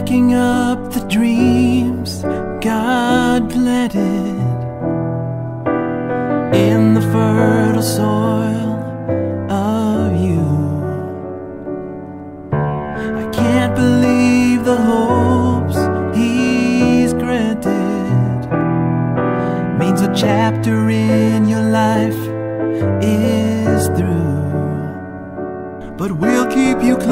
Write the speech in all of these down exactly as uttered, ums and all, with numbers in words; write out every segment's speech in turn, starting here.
picking up the dreams God planted in the fertile soil of you. I can't believe the hopes He's granted. Means a chapter in your life is through. But we'll keep you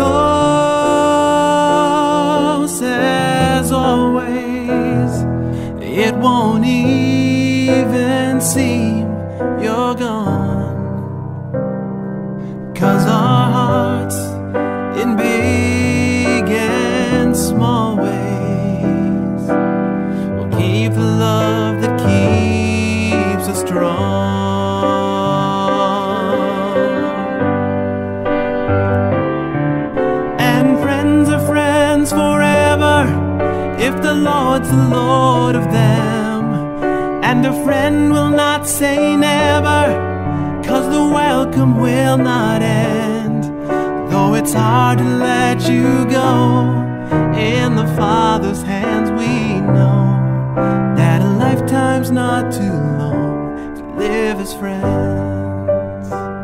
close as always. It won't even seem you're gone, 'cause our hearts in big and small ways will keep the love that keeps us strong. And friends are friends forever if the Lord's the Lord of them. And a friend will not say never, 'cause the welcome will not end. Though it's hard to let you go, in the Father's hands we know that a lifetime's not too long to live as friends.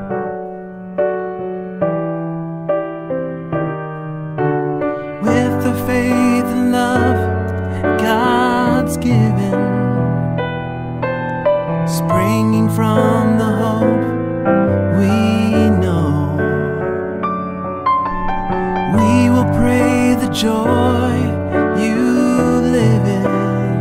With the faith and love God's given, springing from the hope we know, we will pray the joy you live in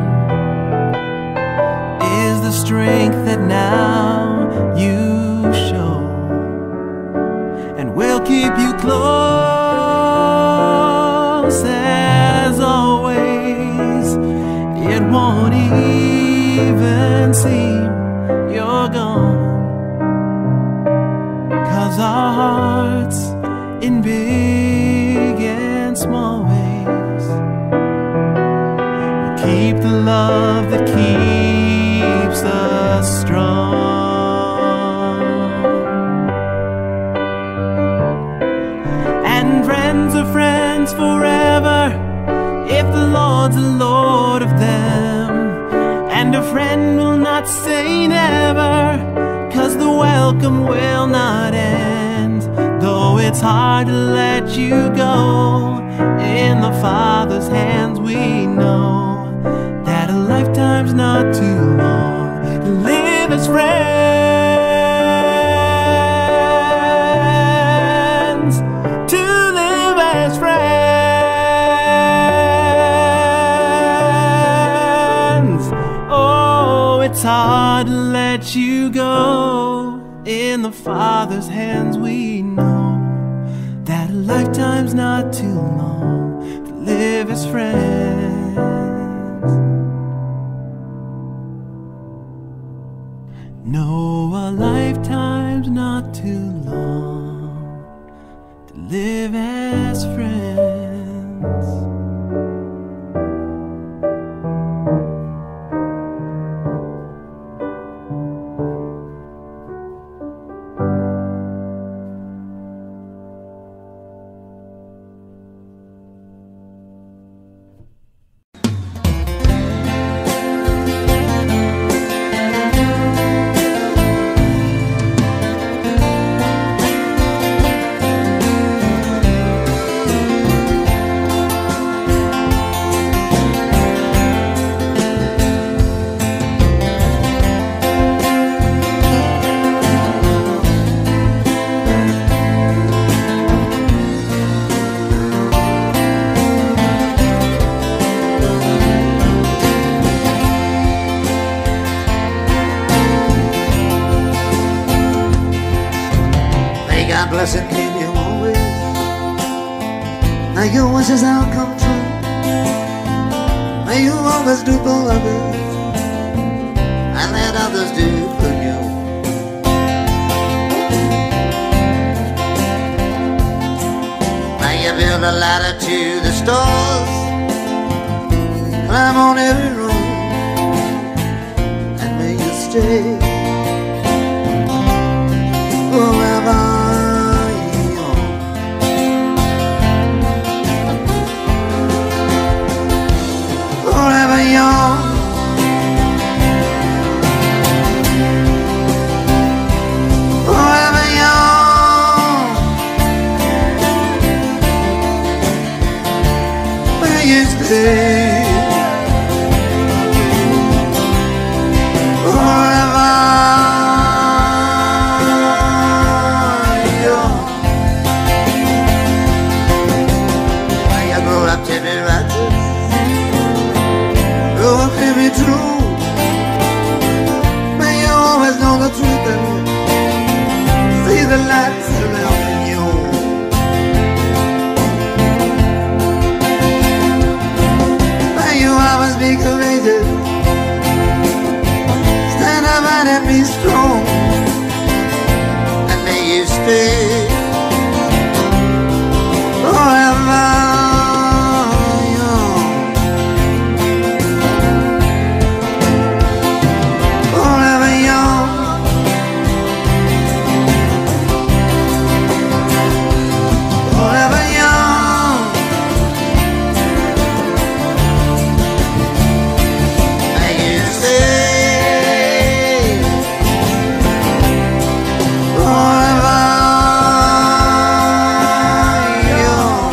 is the strength that now you show. And we'll keep you close as always. It won't even seem you're gone, 'cause our hearts in big and small ways will keep the love that keeps us strong. And friends are friends forever if the Lord's the Lord of them. And a friend will not say never, 'cause the welcome will not end. Though it's hard to let you go, in the Father's hands we know that a lifetime's not too long to live as friends. To live as friends. Oh, it's hard to let you go, in the Father's hands we know that a lifetime's not too long to live as friends. No, a lifetime's not too long to live as friends. Bless and keep you always. May your wishes all come true. May you always do for others and let others do for you. May you build a ladder to the stars, climb on every road, and may you stay forever. stay forever young, forever young, forever young. May you stay forever young.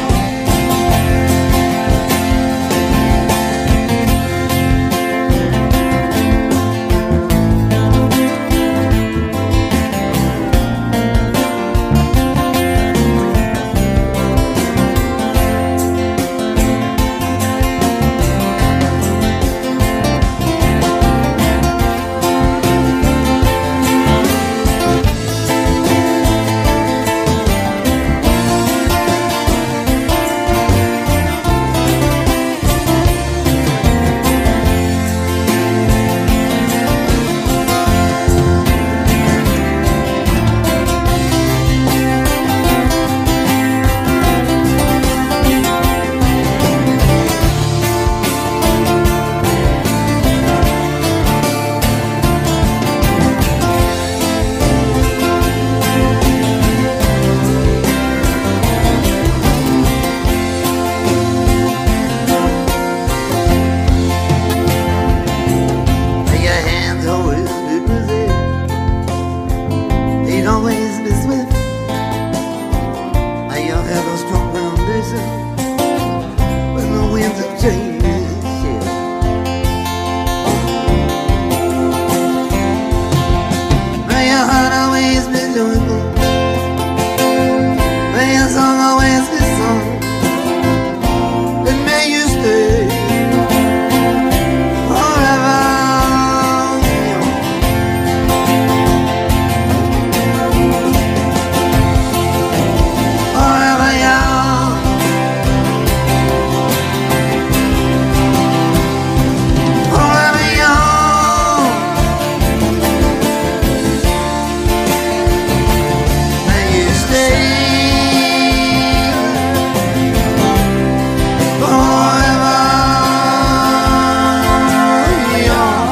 May your hands always be busy, they'd always be swift. May you have a strong foundation when the winds of change shift. May your heart always be joyful, may your song always be sung, and may you stay forever young. Forever young. Forever young. May you stay forever young.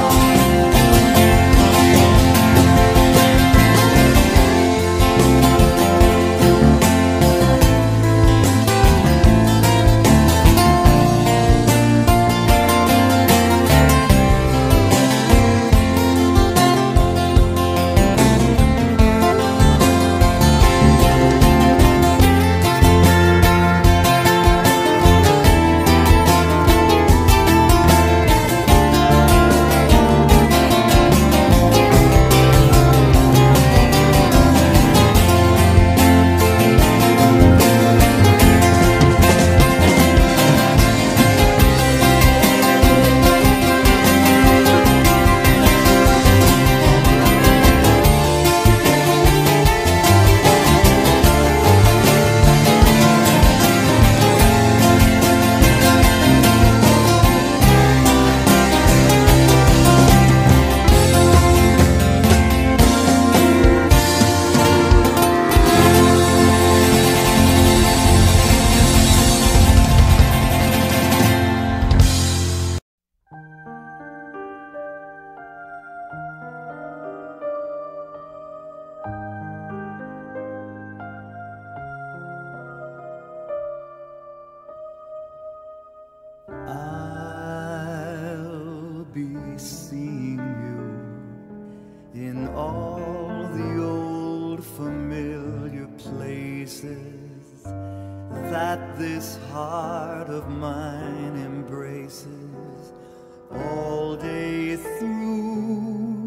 I'll be seeing you in all the old familiar places that this heart of mine embraces all day through.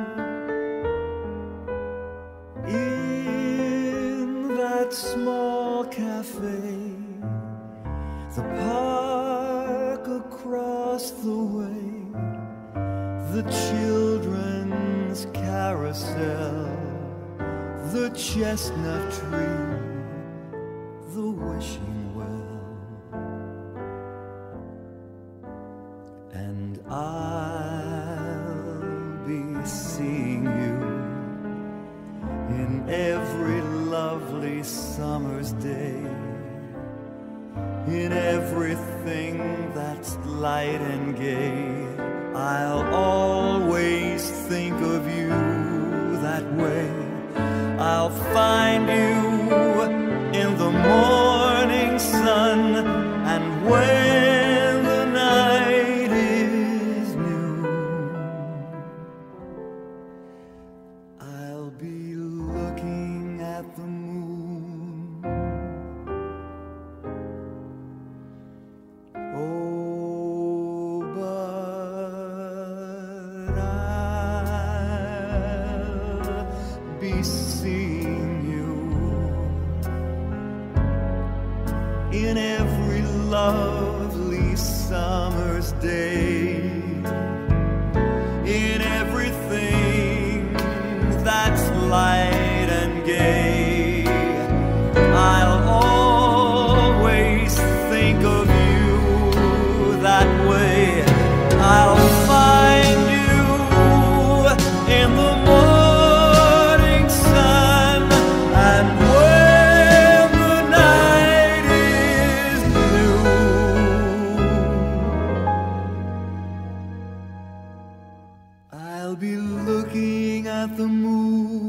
In that small cafe, the park across the way, the children's carousel, the chestnut tree, the wishing well. And I'll be seeing you in every love lovely summer's day. In everything that's light and gay, I'll always think of you that way. I'll find you in the morning sun, and when the night is new, I'll be looking at the moon. Oh, but I'll be seeing you in every lovely summer's day, in everything that's light and gay. I'll always think of you that way. I'll find you in the morning sun, and when the night is new, I'll be looking at the moon.